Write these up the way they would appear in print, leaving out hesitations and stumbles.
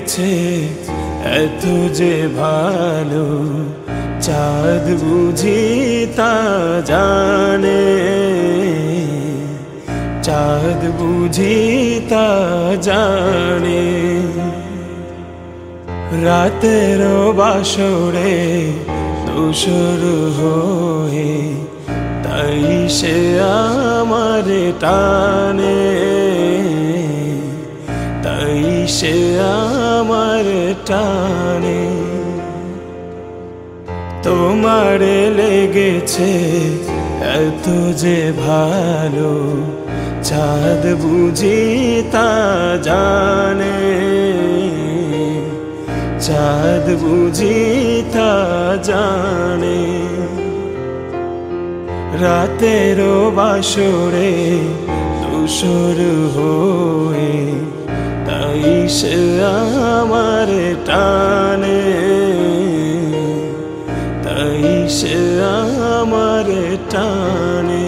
লেগেছে এত যে ভালো, চাঁদ বুঝি তা জানে, চাঁদ বুঝি তা জানে। রাতের বাসরে দোসর হয়ে তাই সে আমার টানে, তাই সে আমার টানে। তোমারে লেগেছে এত যে ভালো, চাঁদ বুঝি তা জানে, চাঁদ বুঝি তা জানে। রাতের বাসরে দোসর হয়ে তাই সে আমার টানে, তাই সে আমার টানে।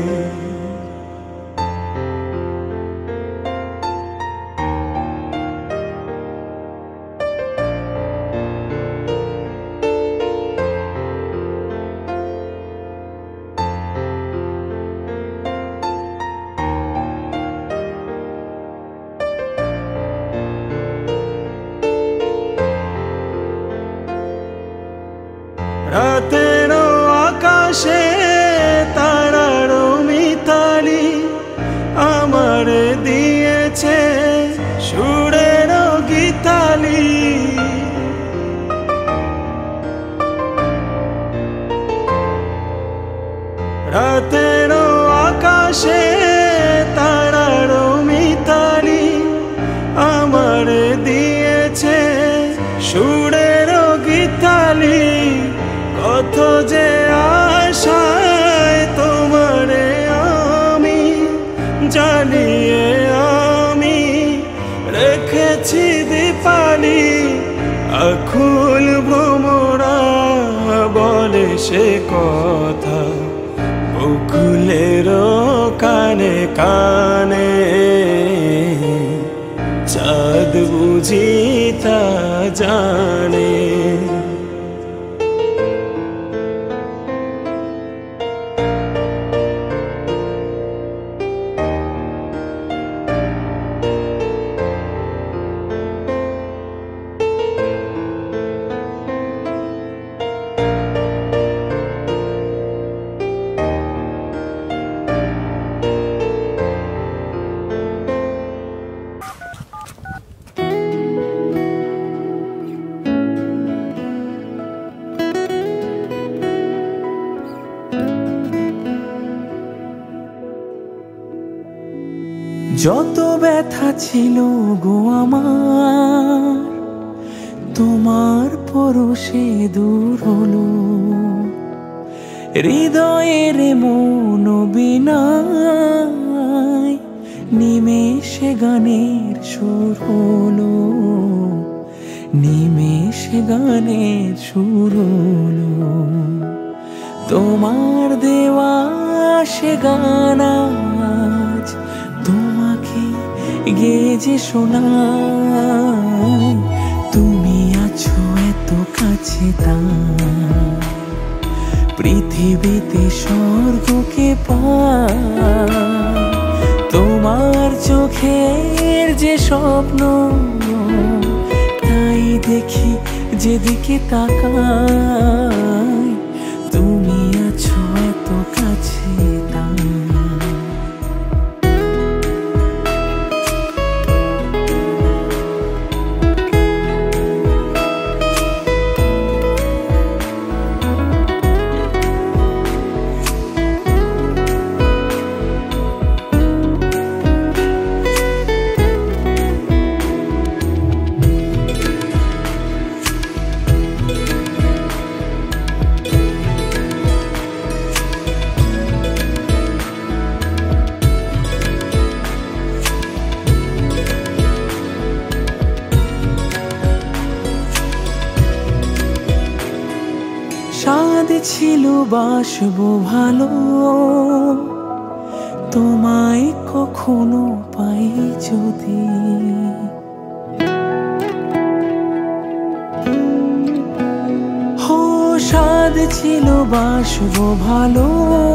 রাতের আকাশে তারার মিতালি আমার দিয়েছে সুরের গীতালি। রাতের আকাশে তারার মিতালি আমার দিয়েছে সুরের গীতালি। কত যে আশায় তোমারে আমি জ্বালিয়ে আমি রেখেছি দীপালি। আকুল ভ্রমরা বলে সে কথা বকুলের কানে কানে, চাঁদ বুঝি তা জানে। যত ব্যথা ছিল গো আমার, তোমার পরশে দূর হলো। হৃদয়ের মন বিনায় নিমেষে গানের সুর হলো, নিমেষে গানের সুর হলো। তোমার দেওয়া সে গান আজ তোমাকে গেয়ে যে শোনাই। তুমি আছো এত কাছে তাই পৃথিবীতে স্বর্গকে পাই। তোমার চোখের যে স্বপ্ন তাই দেখি যেদিকে তাকাই। তুমি আছো এত কাছে তাই। স্বাদ ছিল বাসবো ভালো, তোমায় কখনো পাই যদি। ছিল বাসবো ভালো,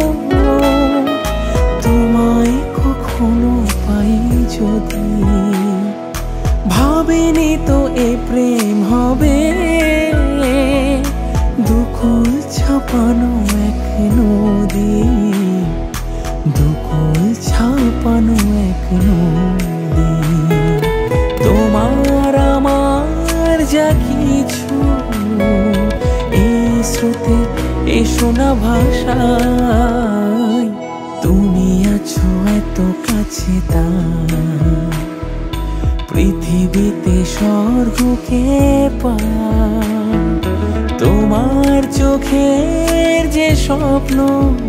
তোমায় কখনো পাই যদি। ভাবিনি তো এ প্রেম হবে, দুকুল ছাপানো এক নদী, দুকুল ছাপানো এক নদী। তোমার আমার যা কিছু এই স্রোতে এই শোনা ভাষায়, তুমি আছো এত কাছে তাই পৃথিবীতে স্বর্গকে পাই। তোমার চোখের যে স্বপ্ন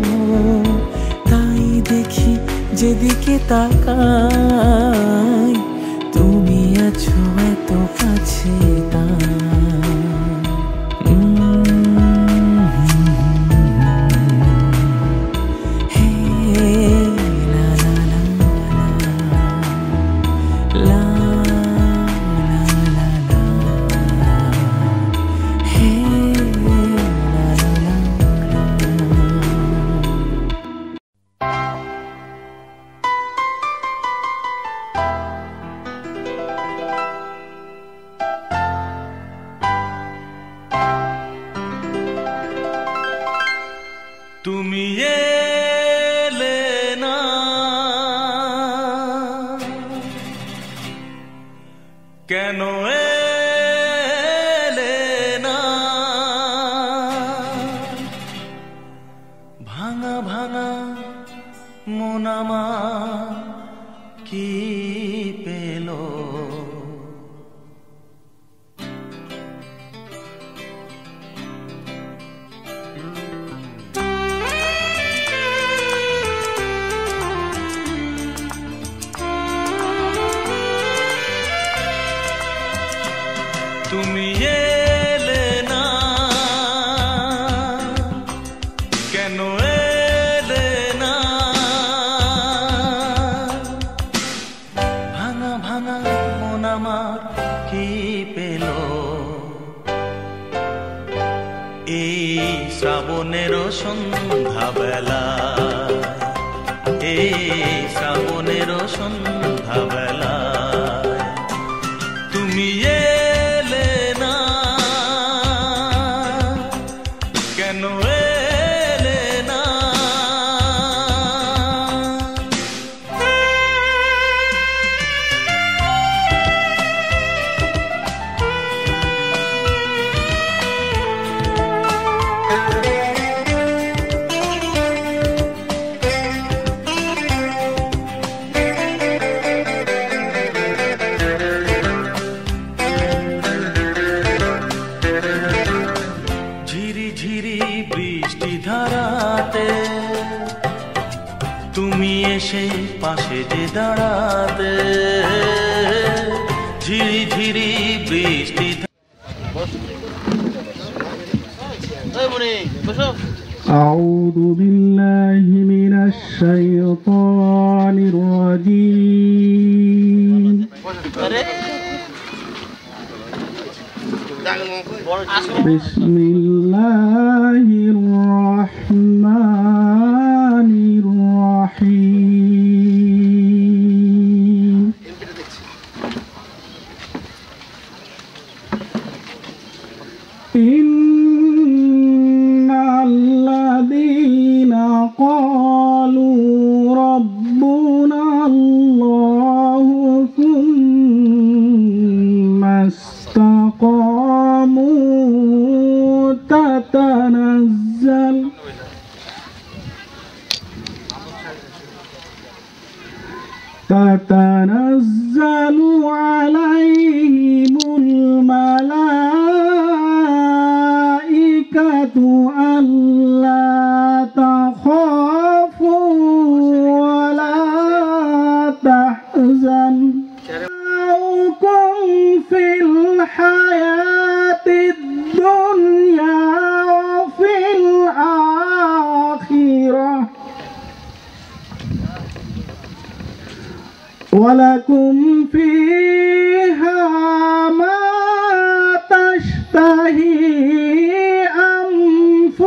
তাই দেখি যেদিকে তাকাই, তুমি আছো এত কাছে তাই। তুমি এলে না, কেন এলে না? ভাঙা ভাঙা মন আমার কি পেল? তুমি এলে না, কেন এলে না? ভাঙা ভাঙা মন আমার কি পেল? এই শ্রাবণের সন্ধ্যাবেলা, এই শ্রাবণের সন্ধ্যাবেলা তুমি এলে না, কেন এলে না? তুমি এসে পাশে যে দাঁড়াতে, ঝিরি ঝিরি বৃষ্টি। أعوذ بالله من الشيطان الرجيم. بسم الله الرحمن الرحيم. إن الذين قالوا ربنا الله ثم استقاموا تتنزل عليهم الملائكة ألا تخافوا ولا تحزنوا في الحياة الدنيا وفي الآخرة ولكم فيها ما تشتهي أنفسكم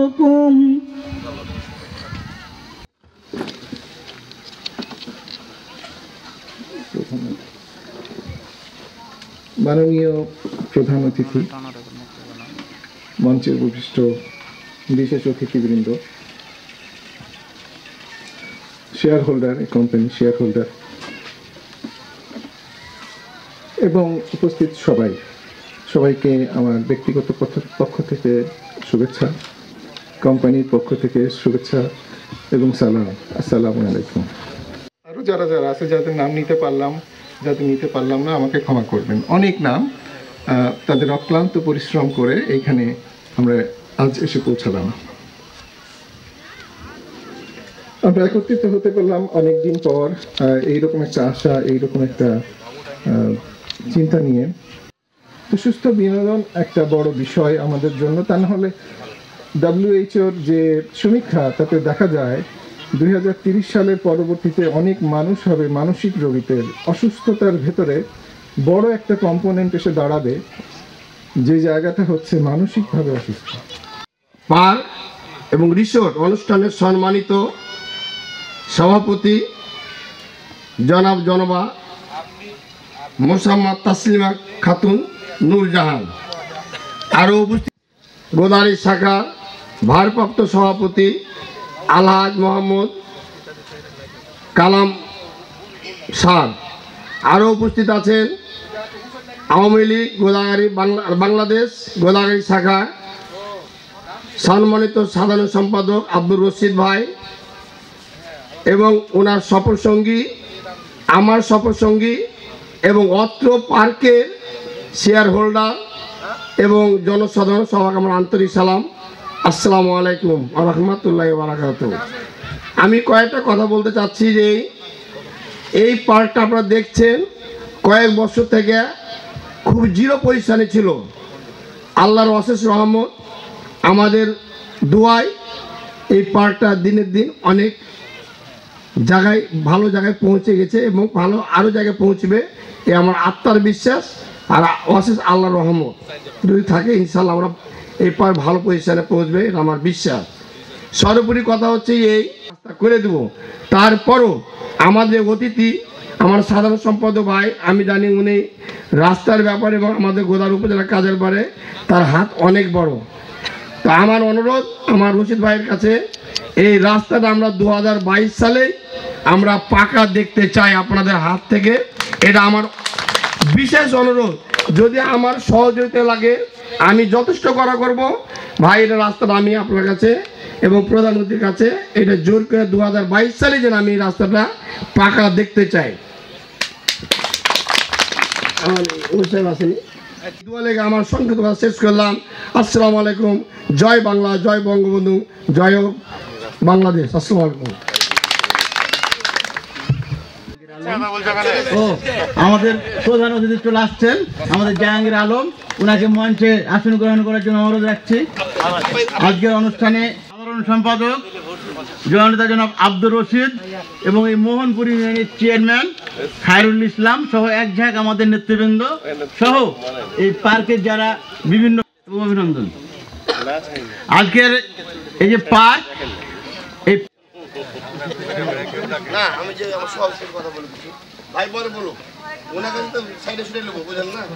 أسألكم মাননীয় প্রধান অতিথি, মঞ্চের উপবিষ্ট বিশেষ অতিথিবৃন্দ, share holder, company share holder এবং উপস্থিত সবাইকে আমার ব্যক্তিগত পক্ষ থেকে শুভেচ্ছা, কোম্পানির পক্ষ থেকে শুভেচ্ছা এবং সালাম। আসসালামু আলাইকুম। আরও যারা আছে যাদের নাম নিতে পারলাম না আমাকে ক্ষমা করবেন। অনেক নাম, তাদের অক্লান্ত পরিশ্রম করে এইখানে আমরা আজ এসে পৌঁছালাম। আমরা একত্রিত হতে পারলাম অনেকদিন পর, এইরকম একটা আশা, এইরকম একটা চিন্তা নিয়ে। তো সুস্থ বিনোদন একটা বড় বিষয় আমাদের জন্য। তা না হলে WHOর যে সমীক্ষা, তাতে দেখা যায় 2030 সালের পরবর্তীতে অনেক মানুষ হবে মানসিক রোগীদের। অসুস্থতার ভেতরে বড় একটা কম্পোনেন্ট এসে দাঁড়াবে, যে জায়গাটা হচ্ছে মানসিকভাবে অসুস্থ। পার্ক এবং রিসোর্ট অনুষ্ঠানের সম্মানিত সভাপতি জনাবা মোসাম্মদ তাসলিমা খাতুন নূরজাহান, আরও উপস্থিত গোদাগাড়ি শাখার ভারপ্রাপ্ত সভাপতি আলহাজ মোহাম্মদ কালাম স্যার, আরও উপস্থিত আছেন আওয়ামী লীগ গোদাগাড়ি বাংলাদেশ গোদাগাড়ি শাখা সম্মানিত সাধারণ সম্পাদক আব্দুর রশিদ ভাই এবং ওনার সফরসঙ্গী, আমার সফরসঙ্গী এবং অত্র পার্কের শেয়ার হোল্ডার এবং জনসাধারণ সবাইকে আমার আন্তরিক সালাম। আসসালামু আলাইকুম ওয়া রাহমাতুল্লাহি ওয়া বারাকাতুহু। আমি কয়েকটা কথা বলতে চাচ্ছি যে এই পার্কটা আপনারা দেখছেন কয়েক বছর থেকে খুব জিরো পজিশনে ছিল। আল্লাহর অশেষ রহমত, আমাদের দোয়ায় এই পার্কটা দিনের দিন অনেক জায়গায় ভালো জায়গায় পৌঁছে গেছে এবং ভালো আরও জায়গায় পৌঁছবে, এ আমার আত্মার বিশ্বাস। আর অশেষ আল্লাহর রহমত যদি থাকে ইনশাল্লাহ আমরা এই পার্ক ভালো পজিশনে পৌঁছবে, এটা আমার বিশ্বাস। সর্বোপরি কথা হচ্ছে এই রাস্তা করে দেবো। তারপরও আমাদের অতিথি আমার সাধারণ সম্পাদক ভাই, আমি জানি উনি রাস্তার ব্যাপারে এবং আমাদের গোদাগাড়ি উপজেলার কাজের ব্যাপারে তার হাত অনেক বড়। তো আমার অনুরোধ আমার রশিদ ভাইয়ের কাছে, এই রাস্তাটা আমরা 2022 সালে আমরা পাকা দেখতে চাই আপনাদের হাত থেকে। এটা আমার বিশেষ অনুরোধ। যদি আমার সহযোগিতা লাগে আমি যথেষ্ট করব ভাই, এটা রাস্তাটা আমি আপনার কাছে এবং প্রধানমন্ত্রীর কাছে এটা জোর করে 2022 সালে যেন আমি এই রাস্তাটা পাকা দেখতে চাই। আমার সংক্ষিপ্ত কথা শেষ করলাম। আসসালামু আলাইকুম। জয় বাংলা, জয় বঙ্গবন্ধু, জয় বাংলাদেশ। আসসালামু আলাইকুম। আমাদের প্রধান অতিথি চলে আসছেন, আমাদের জাহাঙ্গীর আলম, ওনাকে মঞ্চে আসন গ্রহণ করার জন্য অনুরোধ রাখছি। আজকের অনুষ্ঠানে সাধারণ সম্পাদক জনাব আব্দুর রশিদ এবং এই মোহনপুর ইউনিয়নের চেয়ারম্যান খায়রুল ইসলাম সহ এক ঝাঁক আমাদের নেতৃবৃন্দ সহ এই পার্কের যারা বিভিন্ন অভিনন্দন। আজকের এই যে পার্ক, এই না আমি যে আমার সভাপতির কথা বলে দিচ্ছি ভাই, পরে বলো ওনাকে তো সাইডে শুনে নেবো, বুঝলেন না?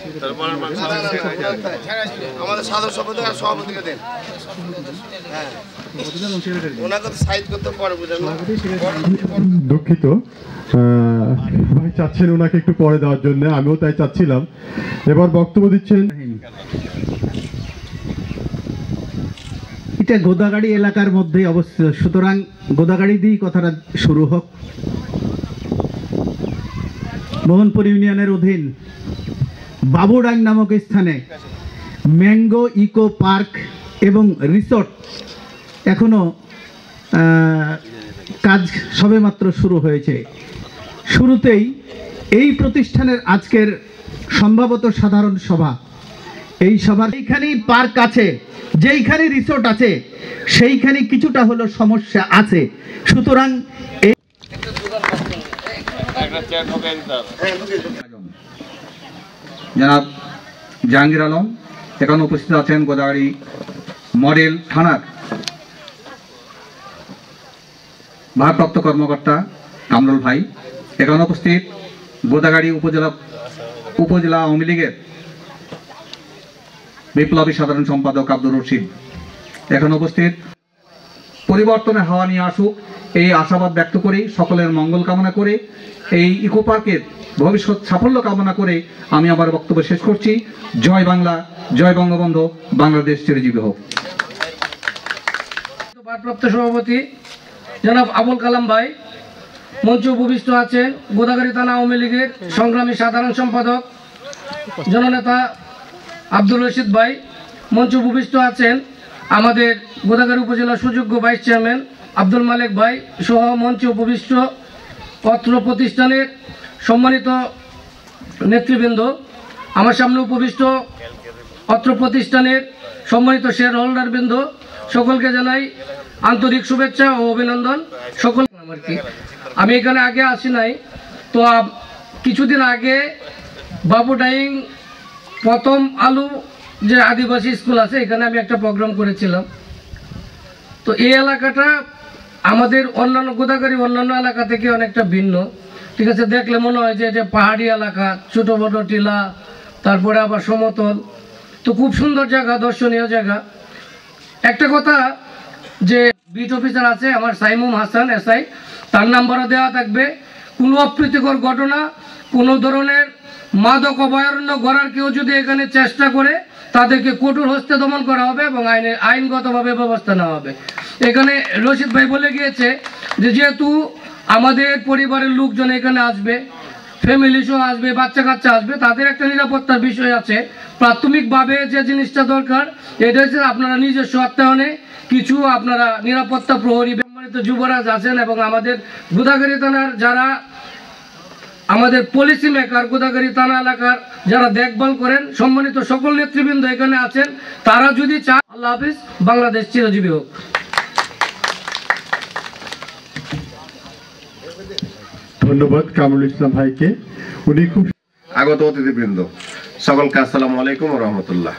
আমাদের সাধারণ সম্পাদক আর সভাপতিকে দেন, হ্যাঁ ওনাকে তো সাইড করতে পারে, বুঝলেন না? দুঃখিত ভাই চাচ্ছেন ওনাকে একটু পরে দেওয়ার জন্য, আমিও তাই চাচ্ছিলাম। এবার বক্তব্য দিচ্ছেন। এটা গোদাগাড়ি এলাকার মধ্যেই অবস্থিত, সুতরাং গোদাগাড়ি দিয়েই কথাটা শুরু হোক। মোহনপুর ইউনিয়নের অধীন বাবুডাং নামক স্থানে ম্যাঙ্গো ইকো পার্ক এবং রিসোর্ট এখনো কাজ সবেমাত্র শুরু হয়েছে। শুরুতেই এই প্রতিষ্ঠানের আজকের সম্ভবত সাধারণ সভা, এই সভার এইখানেই পার্ক আছে, যেইখানে রিসোর্ট আছে সেইখানে কিছুটা হলো সমস্যা আছে। সুতরাং এই জনাব জাহাঙ্গীর আলম এখানে উপস্থিত আছেন গোদাগাড়ি মডেল থানার ভারপ্রাপ্ত কর্মকর্তা কামরুল ভাই, এখানে উপস্থিত গোদাগাড়ি উপজেলা আওয়ামী লীগের বিপ্লবী সাধারণ সম্পাদক আব্দুর রশিদ, এখানে উপস্থিত পরিবর্তনের হাওয়া নিয়ে আসুক এই আশাবাদ ব্যক্ত করি, সকলের মঙ্গল কামনা করে এই ইকো পার্কের ভবিষ্যৎ সাফল্য কামনা করে আমি আমার বক্তব্য শেষ করছি। জয় বাংলা, জয় বঙ্গবন্ধু, বাংলাদেশ চিরজীবী হোক। ভারপ্রাপ্ত সভাপতি জনাব আবুল কালাম ভাই, মঞ্চে উপবিষ্ট আছেন গোদাগাড়ি থানা আওয়ামী লীগের সংগ্রামী সাধারণ সম্পাদক জননেতা আব্দুর রশিদ ভাই, মঞ্চে উপবিষ্ট আছেন আমাদের গোদাগাড়ি উপজেলা সুযোগ্য ভাইস চেয়ারম্যান আব্দুল মালিক ভাই সহ মঞ্চে উপবিষ্ট অত্র প্রতিষ্ঠানের সম্মানিত নেতৃবৃন্দ, আমার সামনে উপবিষ্ট অত্র প্রতিষ্ঠানের সম্মানিত শেয়ার হোল্ডারবৃন্দ, সকলকে জানাই আন্তরিক শুভেচ্ছা ও অভিনন্দন। সকল আমি এখানে আগে আসি নাই, তো কিছুদিন আগে বাবু ডাইং প্রথম আলু যে আদিবাসী স্কুল আছে এখানে আমি একটা প্রোগ্রাম করেছিলাম। তো এই এলাকাটা আমাদের অন্যান্য গোদাগাড়ি অন্যান্য এলাকা থেকে অনেকটা ভিন্ন, ঠিক আছে। দেখলে মনে হয় যে পাহাড়ি এলাকা, ছোটো বড়ো টিলা, তারপরে আবার সমতল, তো খুব সুন্দর জায়গা, দর্শনীয় জায়গা। একটা কথা যে বিট অফিসার আছে আমার সাইমুম হাসান এসআই, তার নাম্বারও দেওয়া থাকবে। কোনো অপ্রীতিকর ঘটনা, কোনো ধরনের মাদক অভয়ারণ্য গড়ার কেউ যদি এখানে চেষ্টা করে তাদেরকে কঠোর হস্তে দমন করা হবে এবং আইনগতভাবে ব্যবস্থা নেওয়া হবে। এখানে রশিদ ভাই বলে গিয়েছে যে যেহেতু আমাদের পরিবারের লোকজন এখানে আসবে, ফ্যামিলি সহ আসবে, বাচ্চা কাচ্চা আসবে, তাদের একটা নিরাপত্তার বিষয় আছে। প্রাথমিকভাবে যে জিনিসটা দরকার এটা হচ্ছে আপনারা নিজস্ব অর্থায়নে কিছু আপনারা নিরাপত্তা প্রহরী সম্মানিত যুবরাজ আছেন এবং আমাদের গোদাগাড়ি থানার যারা আমাদের পলিসি মেকার, গোদাগাড়ি থানা এলাকার যারা দেখভাল করেন, সম্মানিত সকল নেতৃবৃন্দ এখানে আছেন, তারা যদি চান। আল্লাহ হাফিজ, বাংলাদেশ চিরজীবী হোক। ধন্যবাদ কামরুল ইসলাম ভাইকে, উনি খুব আগত অতিথিবৃন্দ, সকলকে আসসালামু আলাইকুম ওয়া রাহমাতুল্লাহ।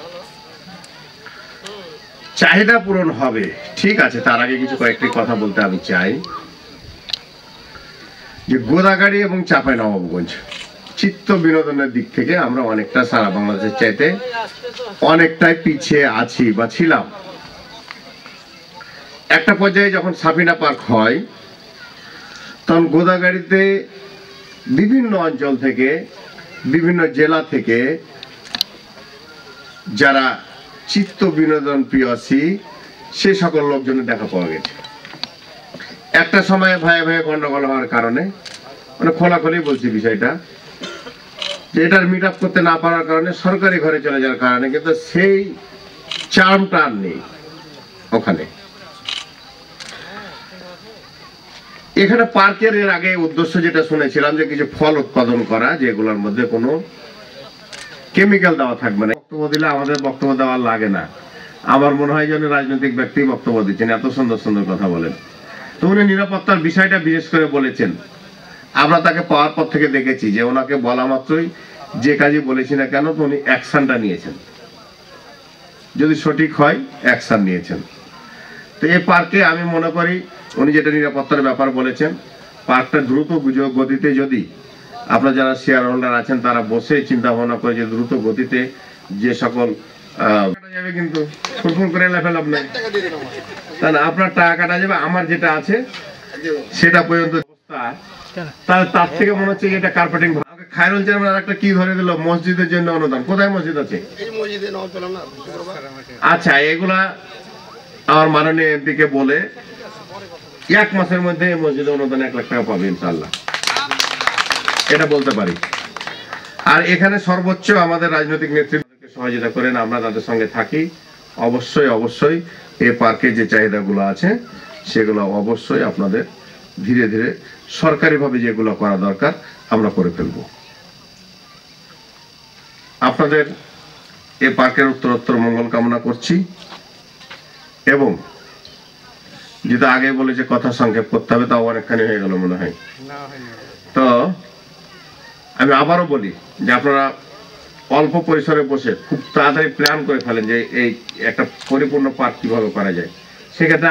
চাহিদা পূরণ হবে, ঠিক আছে। তার আগে কিছু কয়েকটি কথা বলতে আমি চাই যে গোদাগাড়ি এবং চাঁপাইনবাবগঞ্জ চিত্ত বিনোদনের দিক থেকে আমরা অনেকটা সারা বাংলাদেশের চাইতে অনেকটাই পিছিয়ে আছি বা ছিলাম। একটা পর্যায়ে যখন সাফিনা পার্ক হয় তখন গোদাগাড়িতে বিভিন্ন অঞ্চল থেকে, বিভিন্ন জেলা থেকে যারা চিত্ত বিনোদন প্রিয়সী সে সকল লোকজনের দেখা পাওয়া গেছে। একটা সময় ভাইয়ে ভাইয়ে গন্ডগোল হওয়ার কারণে, মানে খোলাখুলি বলছি বিষয়টা, যে এটার মিট আপ করতে না পারার কারণে সরকারি ঘরে চলে যাওয়ার কারণে কিন্তু সেই চার্মটা আর নেই ওখানে। এখানে পার্কের এর আগে উদ্দেশ্য যেটা শুনেছিলাম যে কিছু ফল উৎপাদন করা, যেগুলোর মধ্যে কোনো কেমিক্যাল দেওয়া থাকবে না। বক্তব্য দিলে আমাদের বক্তব্য দেওয়া লাগে না। আমার মনে হয় যেন রাজনৈতিক ব্যক্তি বক্তব্য দিচ্ছেন, এত সুন্দর সুন্দর কথা বলেন। তো উনি নিরাপত্তার বিষয়টা বিশেষ করে বলেছেন। আমরা তাকে পাওয়ার পর থেকে দেখেছি যে ওনাকে বলা মাত্রই যে কাজই বলেছি না কেন উনি অ্যাকশনটা নিয়েছেন, যদি সঠিক হয় অ্যাকশন নিয়েছেন। তো এই পার্কে আমি মনে করি উনি যেটা নিরাপত্তার ব্যাপার বলেছেন, পার্কটা দ্রুত গতিতে যদি আপনারা যারা শেয়ার হোল্ডার আছেন তারা বসে চিন্তা ভাবনা করে যে দ্রুত গতিতে যে সকল যাবে, কিন্তু ফুরফুর করে লাভ নাই, তাহলে আপনার টাকা কাটা যাবে। আমার যেটা আছে সেটা পর্যন্ত তাহলে তার থেকে মনে হচ্ছে এটা কার্পেটিং। খায়রুল চেয়ারম্যান একটা কি ধরে দিল, মসজিদের জন্য অনুদান। কোথায় মসজিদ আছে? আচ্ছা, এগুলা আমার মাননীয় এমপি কে বলে 1 মাসের মধ্যে মসজিদে অনুদান 1 লাখ টাকা পাবে ইনশাআল্লাহ, এটা বলতে পারি। আর এখানে সর্বোচ্চ আমাদের রাজনৈতিক নেতৃত্বকে সহযোগিতা করেন, আমরা তাদের সঙ্গে থাকি। অবশ্যই অবশ্যই এই পার্কে যে চাহিদাগুলো আছে সেগুলো অবশ্যই আপনাদের ধীরে ধীরে সরকারিভাবে যেগুলো করা দরকার আমরা করে ফেলব। আপনাদের এই পার্কের উত্তরোত্তর মঙ্গল কামনা করছি। এবং যেটা আগে বলে যে কথা সংক্ষেপ করতে হবে, তাও অনেকখানি হয়ে গেল মনে হয়। তো আমি আবারও বলি যে আপনারা অল্প পরিসরে বসে খুব তাড়াতাড়ি প্ল্যান করে ফেলেন যে এই একটা পরিপূর্ণ পার্ক কিভাবে করা যায়। সেক্ষেত্রে আমারও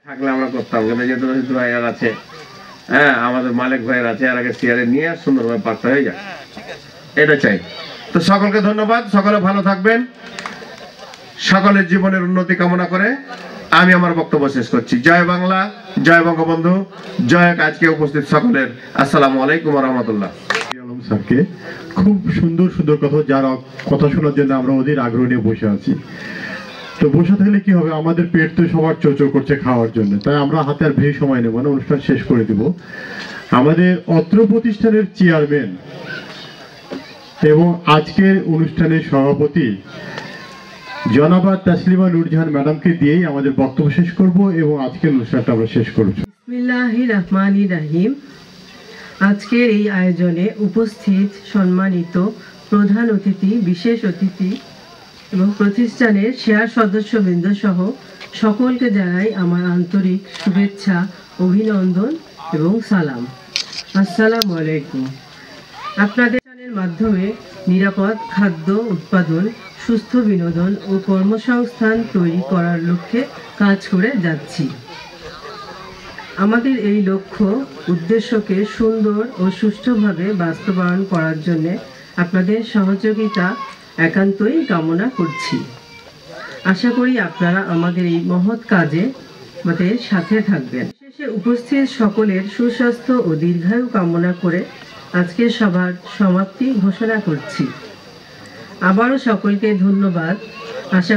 থাকলে আমরা করতাম, কিন্তু যেহেতু রশিদ ভাইয়ার আছে, হ্যাঁ আমাদের মালিক ভাইয়ের আছে, আর আগে চেয়ারে নিয়ে সুন্দরভাবে পার্কটা হয়ে যায়, এটা চাই। তো সকলকে ধন্যবাদ, সকলে ভালো থাকবেন, সকলের জীবনের উন্নতি কামনা করে আমি আমার বক্তব্য শেষ করছি। জয় বাংলা, জয় বঙ্গবন্ধু, জয় আজকে উপস্থিত সকলের আসসালামু আলাইকুম ওয়া রাহমাতুল্লাহ। আলম স্যারকে খুব সুন্দর সুন্দর কথা, যার কথা শোনার জন্য আমরা ওদের আগ্রহ নিয়ে বসে আছি। তো বসে থাকলে কি হবে, আমাদের পেট তো সবার চোচো করছে খাওয়ার জন্য, তাই আমরা হাতে আর বেশি সময় নেব না, অনুষ্ঠান শেষ করে দিব। আমাদের অত্র প্রতিষ্ঠানের চেয়ারম্যান এবং আজকের অনুষ্ঠানের সভাপতি জনাবা তাসলিমা নূরজাহান ম্যাডামকে দিয়েই আমাদের বক্তব্য শেষ করব এবং আজকের অনুষ্ঠানটা আমরা শেষ করব। বিসমিল্লাহির রহমানির রহিম। আজকের এই আয়োজনে উপস্থিত সম্মানিত প্রধান অতিথি, বিশেষ অতিথি এবং প্রতিষ্ঠানের শেয়ার সদস্যবৃন্দ সহ সকলকে জানাই আমার আন্তরিক শুভেচ্ছা, অভিনন্দন এবং সালাম। আসসালামু আলাইকুম। আপনাদের মাধ্যমে নিরাপদ খাদ্য উৎপাদন, সুস্থ বিনোদন ও কর্মসংস্থান তৈরি করার লক্ষ্যে কাজ করে যাচ্ছি। আমাদের এই লক্ষ্য উদ্দেশ্যকে সুন্দর ও সুষ্ঠুভাবে বাস্তবায়ন করার জন্য আপনাদের সহযোগিতা একান্তই কামনা করছি। আশা করি আপনারা আমাদের এই মহৎ কাজে আমাদের সাথে থাকবেন। শেষে উপস্থিত সকলের সুস্বাস্থ্য ও দীর্ঘায়ু কামনা করে আজকের সভার সমাপ্তি ঘোষণা করছি। আবারও সকলকে ধন্যবাদ। আশা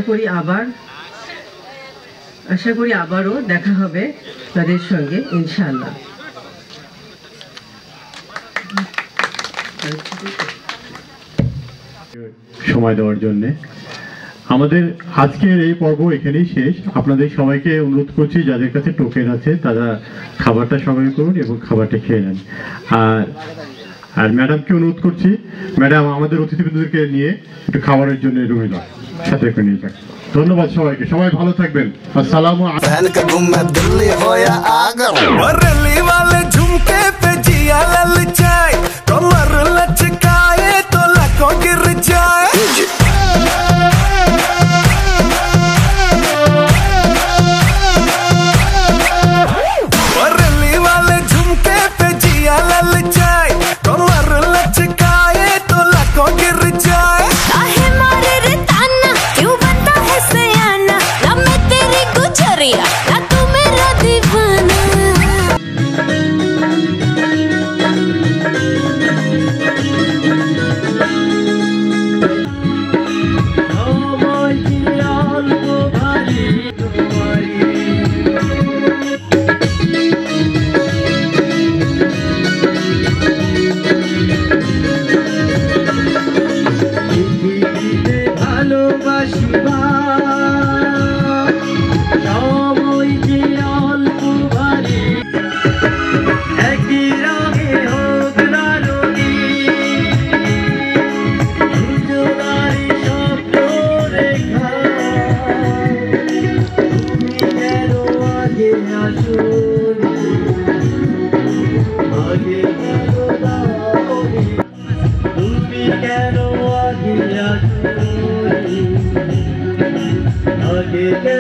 করি আবারও দেখা হবে তাদের সঙ্গে ইনশাআল্লাহ। সময় দেওয়ার জন্যে আমাদের আজকের এই পর্ব এখানেই শেষ। আপনাদের সবাইকে অনুরোধ করছি, যাদের কাছে টোকেন আছে তারা খাবারটা সংগ্রহ করুন এবং খাবারটা খেয়ে নেন। আর ম্যাডামকে অনুরোধ করছি, ম্যাডাম আমাদের অতিথিবৃন্দকে নিয়ে একটু খাবারের জন্য রুমিলা সাথে করে নিয়ে যান। ধন্যবাদ সবাইকে, সবাই ভালো থাকবেন। আসসালামু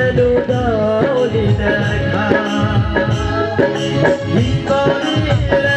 দেখা